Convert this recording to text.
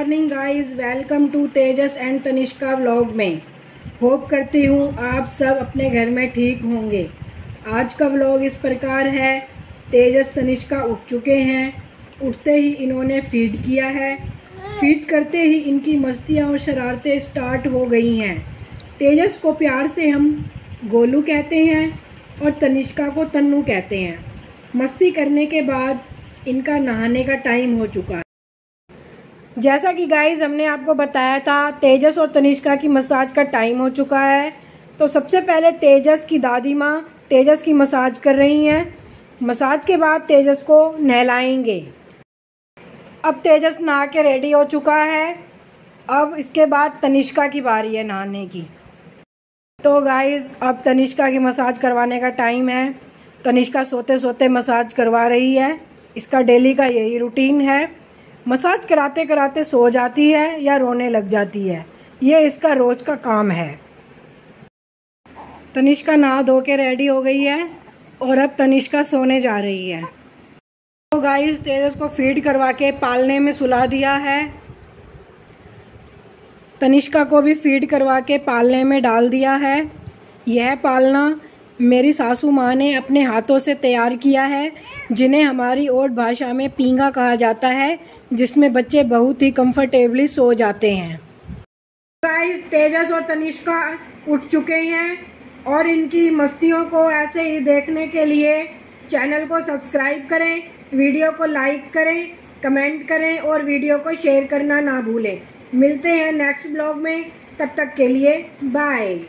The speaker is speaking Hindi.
Morning guys, welcome to Tejas and Tanishka vlog में। होप करती हूँ आप सब अपने घर में ठीक होंगे। आज का व्लॉग इस प्रकार है। तेजस तनिष्का उठ चुके हैं। उठते ही इन्होंने फीड किया है। फीड करते ही इनकी मस्तियाँ और शरारतें स्टार्ट हो गई हैं। तेजस को प्यार से हम गोलू कहते हैं और तनिष्का को तन्नू कहते हैं। मस्ती करने के बाद इनका नहाने का टाइम हो चुका है। जैसा कि गाइज हमने आपको बताया था, तेजस और तनिष्का की मसाज का टाइम हो चुका है। तो सबसे पहले तेजस की दादी माँ तेजस की मसाज कर रही हैं। मसाज के बाद तेजस को नहलाएंगे। अब तेजस नहा के रेडी हो चुका है। अब इसके बाद तनिष्का की बारी है नहाने की। तो गाइज अब तनिष्का की मसाज करवाने का टाइम है। तनिष्का सोते सोते मसाज करवा रही है। इसका डेली का यही रूटीन है। मसाज कराते कराते सो जाती है या रोने लग जाती है। ये इसका रोज का काम है। तनिष्का नहा धो के रेडी हो गई है और अब तनिष्का सोने जा रही है। तो गाइस तेजस को फीड करवा के पालने में सुला दिया है। तनिष्का को भी फीड करवा के पालने में डाल दिया है। यह पालना मेरी सासू माँ ने अपने हाथों से तैयार किया है, जिन्हें हमारी ओट भाषा में पींगा कहा जाता है, जिसमें बच्चे बहुत ही कंफर्टेबली सो जाते हैं। गाइस तेजस और तनिष्का उठ चुके हैं और इनकी मस्तियों को ऐसे ही देखने के लिए चैनल को सब्सक्राइब करें, वीडियो को लाइक करें, कमेंट करें और वीडियो को शेयर करना ना भूलें। मिलते हैं नेक्स्ट ब्लॉग में, तब तक के लिए बाय।